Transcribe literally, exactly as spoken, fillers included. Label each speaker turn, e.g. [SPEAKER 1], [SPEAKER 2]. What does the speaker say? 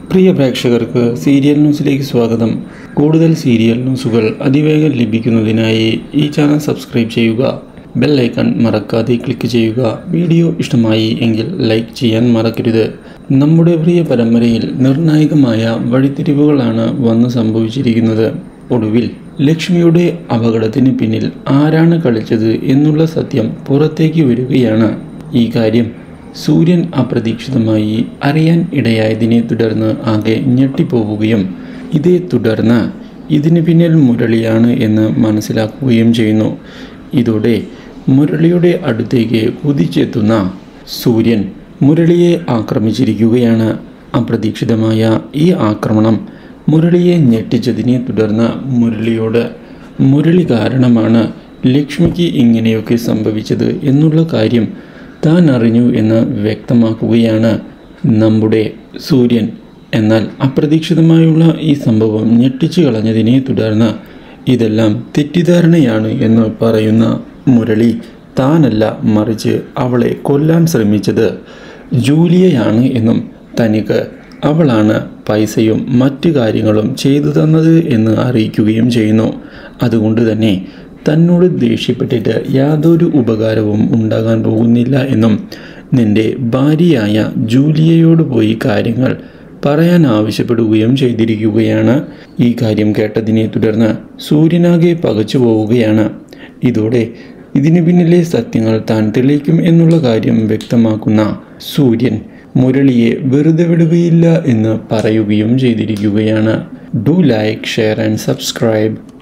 [SPEAKER 1] പ്രിയ പ്രേക്ഷകർക്ക് സീരിയൽ ന്യൂസിലേക്ക് സ്വാഗതം. കൂടുതൽ സീരിയൽ ന്യൂസുകൾ അതിവേഗം ലഭിക്കുന്നതിനായി ഈ ചാനൽ സബ്സ്ക്രൈബ് ചെയ്യുക. ബെൽ ഐക്കൺ മറക്കാതെ ക്ലിക്ക് ചെയ്യുക. വീഡിയോ ഇഷ്ടമായി എങ്കിൽ ലൈക്ക് ചെയ്യാൻ മറക്കരുത്. നമ്മുടെ പ്രിയ പരമ്പരയിൽ നിർണായകമായ വഴിത്തിരിവുകളാണ് വന്ന് സംഭവിച്ചിരിക്കുന്നത്. ഒടുവിൽ ലക്ഷ്മിയുടെ അപകടത്തിന് പിന്നിൽ ആരാണ് കളിച്ചത് എന്നുള്ള സത്യം പുറത്തേക്ക് വരികയാണ്. ഈ കാര്യം സൂര്യൻ അപ്രതീക്ഷിതമായി അറിയാൻ ഇടയായതിനെ തുടർന്ന് ആകെ ഞെട്ടിപ്പോവുകയും ഇതേ തുടർന്ന് ഇതിന് പിന്നിൽ മുരളിയാണ് എന്ന് മനസ്സിലാക്കുകയും ചെയ്യുന്നു. ഇതോടെ മുരളിയുടെ അടുത്തേക്ക് കുതിച്ചെത്തുന്ന സൂര്യൻ മുരളിയെ ആക്രമിച്ചിരിക്കുകയാണ്. അപ്രതീക്ഷിതമായ ഈ ആക്രമണം മുരളിയെ ഞെട്ടിച്ചതിനെ തുടർന്ന് മുരളിയോട് മുരളി കാരണമാണ് ലക്ഷ്മിക്ക് ഇങ്ങനെയൊക്കെ സംഭവിച്ചത് എന്നുള്ള കാര്യം താൻ അറിഞ്ഞു എന്ന് വ്യക്തമാക്കുകയാണ് നമ്മുടെ സൂര്യൻ. എന്നാൽ അപ്രതീക്ഷിതമായുള്ള ഈ സംഭവം ഞെട്ടിച്ചു കളഞ്ഞതിനെ തുടർന്ന് ഇതെല്ലാം തെറ്റിദ്ധാരണയാണ് എന്ന് പറയുന്ന മുരളി താനല്ല, മറിച്ച് അവളെ കൊല്ലാൻ ശ്രമിച്ചത് ജൂലിയയാണ് എന്നും തനിക്ക് അവളാണ് പൈസയും മറ്റു കാര്യങ്ങളും ചെയ്തു തന്നത് എന്ന് അറിയിക്കുകയും ചെയ്യുന്നു. അതുകൊണ്ട് തന്നെ തന്നോട് ദേഷ്യപ്പെട്ടിട്ട് യാതൊരു ഉപകാരവും ഉണ്ടാകാൻ പോകുന്നില്ല എന്നും നിന്റെ ഭാര്യയായ ജൂലിയയോട് പോയി കാര്യങ്ങൾ പറയാൻ ആവശ്യപ്പെടുകയും ചെയ്തിരിക്കുകയാണ്. ഈ കാര്യം കേട്ടതിനെ തുടർന്ന് സൂര്യനാകെ പകച്ചു പോവുകയാണ്. ഇതോടെ ഇതിനു പിന്നിലെ സത്യങ്ങൾ താൻ തെളിയിക്കും എന്നുള്ള കാര്യം വ്യക്തമാക്കുന്ന സൂര്യൻ മുരളിയെ വെറുതെ വിടുകയില്ല എന്ന് പറയുകയും ചെയ്തിരിക്കുകയാണ്. Do like, share and subscribe.